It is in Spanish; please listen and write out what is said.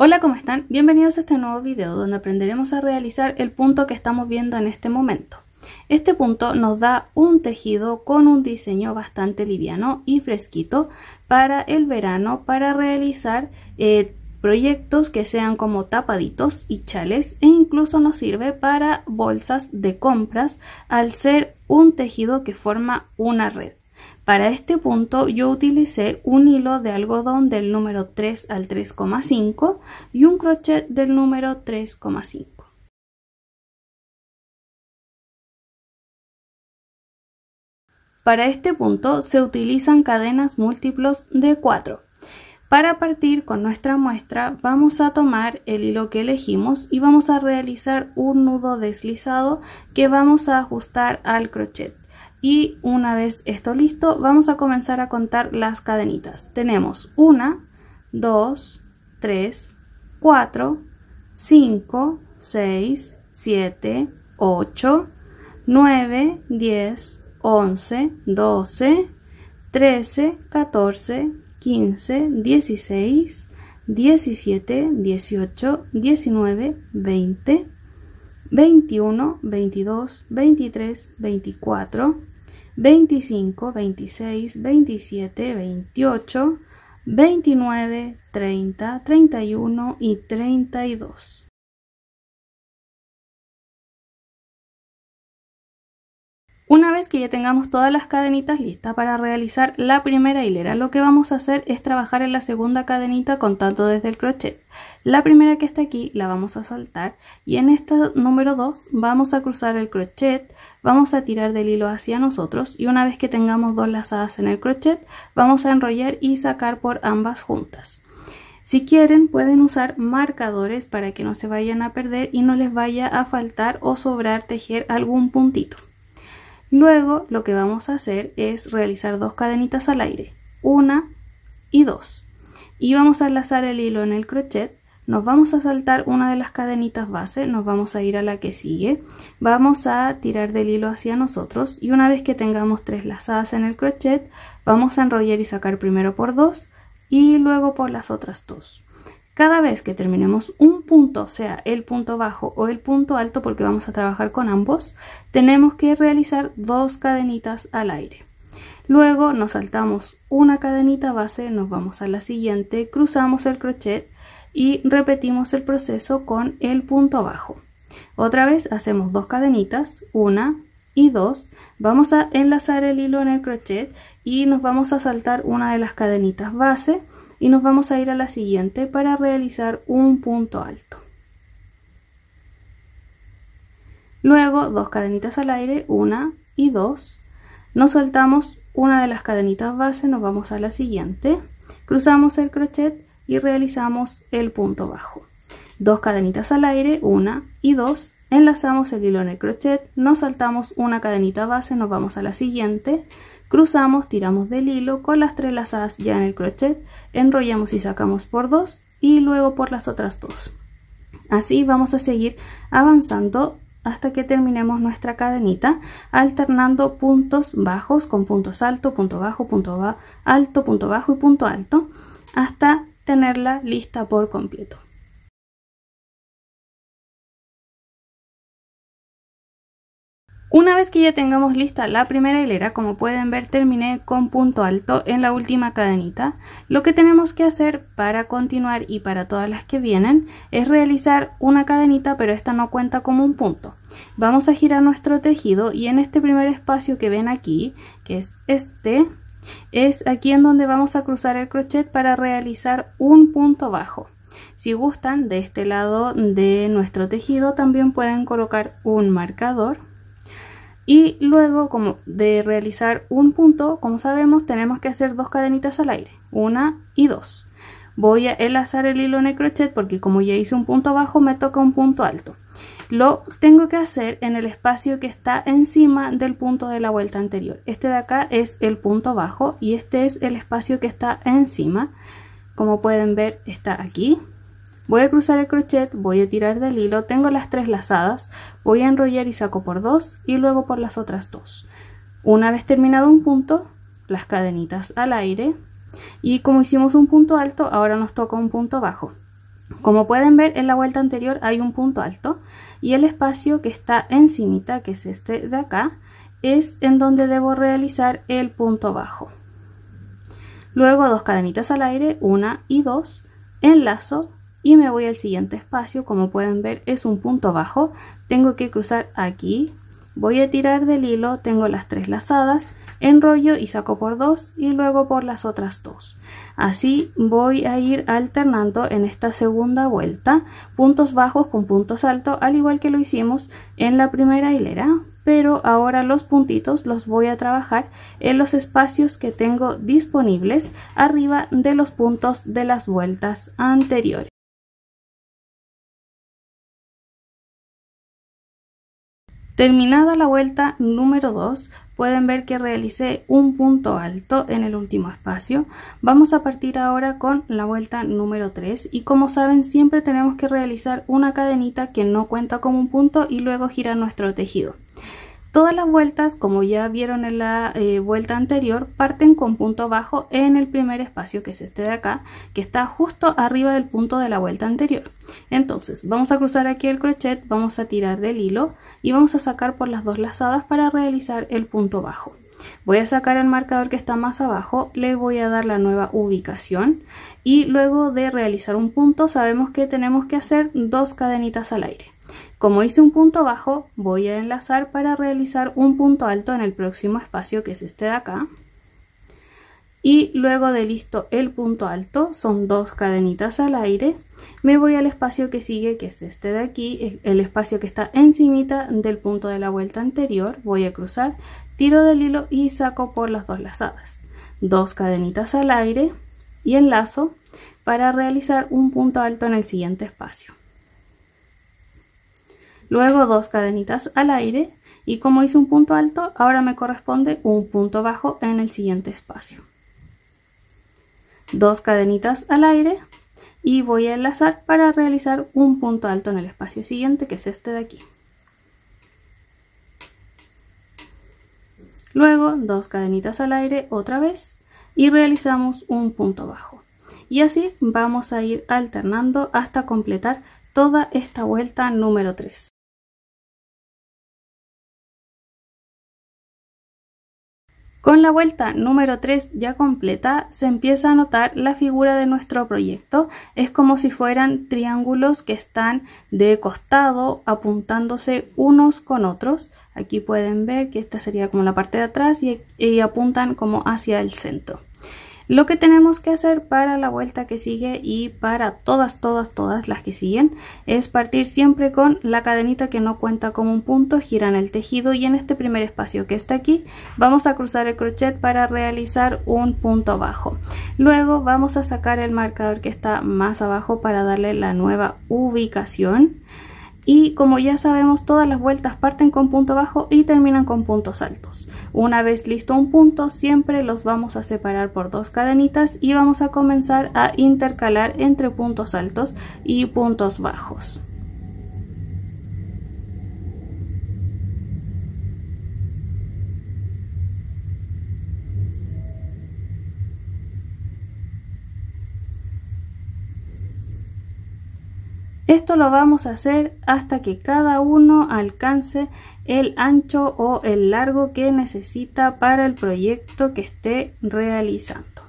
Hola, ¿cómo están? Bienvenidos a este nuevo video donde aprenderemos a realizar el punto que estamos viendo en este momento. Este punto nos da un tejido con un diseño bastante liviano y fresquito para el verano, para realizar proyectos que sean como tapaditos y chales, e incluso nos sirve para bolsas de compras al ser un tejido que forma una red. Para este punto yo utilicé un hilo de algodón del número 3 al 3,5 y un crochet del número 3,5. Para este punto se utilizan cadenas múltiplos de 4. Para partir con nuestra muestra vamos a tomar el hilo que elegimos y vamos a realizar un nudo deslizado que vamos a ajustar al crochet. Y una vez esto listo, vamos a comenzar a contar las cadenitas. Tenemos 1, 2, 3, 4, 5, 6, 7, 8, 9, 10, 11, 12, 13, 14, 15, 16, 17, 18, 19, 20, 21, 22, 23, 24, 25, 26, 27, 28, 29, 30, 31 y 32. Una vez que ya tengamos todas las cadenitas listas para realizar la primera hilera, lo que vamos a hacer es trabajar en la segunda cadenita contando desde el crochet. La primera que está aquí la vamos a saltar y en esta número 2 vamos a cruzar el crochet, vamos a tirar del hilo hacia nosotros y una vez que tengamos 2 lazadas en el crochet vamos a enrollar y sacar por ambas juntas. Si quieren pueden usar marcadores para que no se vayan a perder y no les vaya a faltar o sobrar tejer algún puntito. Luego lo que vamos a hacer es realizar 2 cadenitas al aire, 1 y 2, y vamos a enlazar el hilo en el crochet, nos vamos a saltar una de las cadenitas base, nos vamos a ir a la que sigue, vamos a tirar del hilo hacia nosotros y una vez que tengamos 3 lazadas en el crochet vamos a enrollar y sacar primero por 2 y luego por las otras 2. Cada vez que terminemos un punto, sea el punto bajo o el punto alto, porque vamos a trabajar con ambos, tenemos que realizar 2 cadenitas al aire. Luego nos saltamos una cadenita base, nos vamos a la siguiente, cruzamos el crochet y repetimos el proceso con el punto bajo. Otra vez hacemos 2 cadenitas, 1 y 2, vamos a enlazar el hilo en el crochet y nos vamos a saltar una de las cadenitas base y nos vamos a ir a la siguiente para realizar un punto alto. Luego 2 cadenitas al aire, 1 y 2, nos saltamos una de las cadenitas base, nos vamos a la siguiente, cruzamos el crochet y realizamos el punto bajo. 2 cadenitas al aire, 1 y 2, enlazamos el hilo en el crochet, nos saltamos una cadenita base, nos vamos a la siguiente, cruzamos, tiramos del hilo con las 3 lazadas ya en el crochet, enrollamos y sacamos por 2 y luego por las otras 2. Así vamos a seguir avanzando hasta que terminemos nuestra cadenita, alternando puntos bajos con puntos altos, punto bajo, alto, punto bajo y punto alto, hasta tenerla lista por completo. Una vez que ya tengamos lista la primera hilera, como pueden ver terminé con punto alto en la última cadenita. Lo que tenemos que hacer para continuar y para todas las que vienen es realizar una cadenita, pero esta no cuenta como un punto. Vamos a girar nuestro tejido y en este primer espacio que ven aquí, que es este, es aquí en donde vamos a cruzar el crochet para realizar un punto bajo. Si gustan, de este lado de nuestro tejido también pueden colocar un marcador. Y luego, como de realizar un punto, como sabemos, tenemos que hacer 2 cadenitas al aire, 1 y 2. Voy a enlazar el hilo en el crochet porque como ya hice un punto bajo, me toca un punto alto. Lo tengo que hacer en el espacio que está encima del punto de la vuelta anterior. Este de acá es el punto bajo y este es el espacio que está encima. Como pueden ver, está aquí. Voy a cruzar el crochet, voy a tirar del hilo, tengo las 3 lazadas, voy a enrollar y saco por 2 y luego por las otras 2. Una vez terminado un punto, las cadenitas al aire y como hicimos un punto alto, ahora nos toca un punto bajo. Como pueden ver, en la vuelta anterior hay un punto alto y el espacio que está encimita, que es este de acá, es en donde debo realizar el punto bajo. Luego 2 cadenitas al aire, 1 y 2, enlazo y me voy al siguiente espacio. Como pueden ver, es un punto bajo, tengo que cruzar aquí, voy a tirar del hilo, tengo las 3 lazadas, enrollo y saco por 2 y luego por las otras 2. Así voy a ir alternando en esta segunda vuelta puntos bajos con puntos altos, al igual que lo hicimos en la primera hilera, pero ahora los puntitos los voy a trabajar en los espacios que tengo disponibles arriba de los puntos de las vueltas anteriores. Terminada la vuelta número 2, pueden ver que realicé un punto alto en el último espacio. Vamos a partir ahora con la vuelta número 3 y como saben siempre tenemos que realizar una cadenita que no cuenta como un punto y luego girar nuestro tejido. Todas las vueltas, como ya vieron en la vuelta anterior, parten con punto bajo en el primer espacio, que es este de acá, que está justo arriba del punto de la vuelta anterior. Entonces vamos a cruzar aquí el crochet, vamos a tirar del hilo y vamos a sacar por las 2 lazadas para realizar el punto bajo. Voy a sacar el marcador que está más abajo, le voy a dar la nueva ubicación y luego de realizar un punto sabemos que tenemos que hacer 2 cadenitas al aire. Como hice un punto bajo, voy a enlazar para realizar un punto alto en el próximo espacio, que es este de acá. Y luego de listo el punto alto, son 2 cadenitas al aire, me voy al espacio que sigue, que es este de aquí, el espacio que está encimita del punto de la vuelta anterior. Voy a cruzar, tiro del hilo y saco por las 2 lazadas. 2 cadenitas al aire y enlazo para realizar un punto alto en el siguiente espacio. Luego 2 cadenitas al aire y como hice un punto alto, ahora me corresponde un punto bajo en el siguiente espacio. 2 cadenitas al aire y voy a enlazar para realizar un punto alto en el espacio siguiente, que es este de aquí. Luego 2 cadenitas al aire otra vez y realizamos un punto bajo. Y así vamos a ir alternando hasta completar toda esta vuelta número 3. Con la vuelta número 3 ya completa, se empieza a notar la figura de nuestro proyecto. Es como si fueran triángulos que están de costado apuntándose unos con otros. Aquí pueden ver que esta sería como la parte de atrás y apuntan como hacia el centro. Lo que tenemos que hacer para la vuelta que sigue y para todas las que siguen es partir siempre con la cadenita que no cuenta como un punto, giran el tejido y en este primer espacio que está aquí vamos a cruzar el crochet para realizar un punto bajo. Luego vamos a sacar el marcador que está más abajo para darle la nueva ubicación. Y como ya sabemos, todas las vueltas parten con punto bajo y terminan con puntos altos. Una vez listo un punto, siempre los vamos a separar por 2 cadenitas y vamos a comenzar a intercalar entre puntos altos y puntos bajos. Esto lo vamos a hacer hasta que cada uno alcance el ancho o el largo que necesita para el proyecto que esté realizando.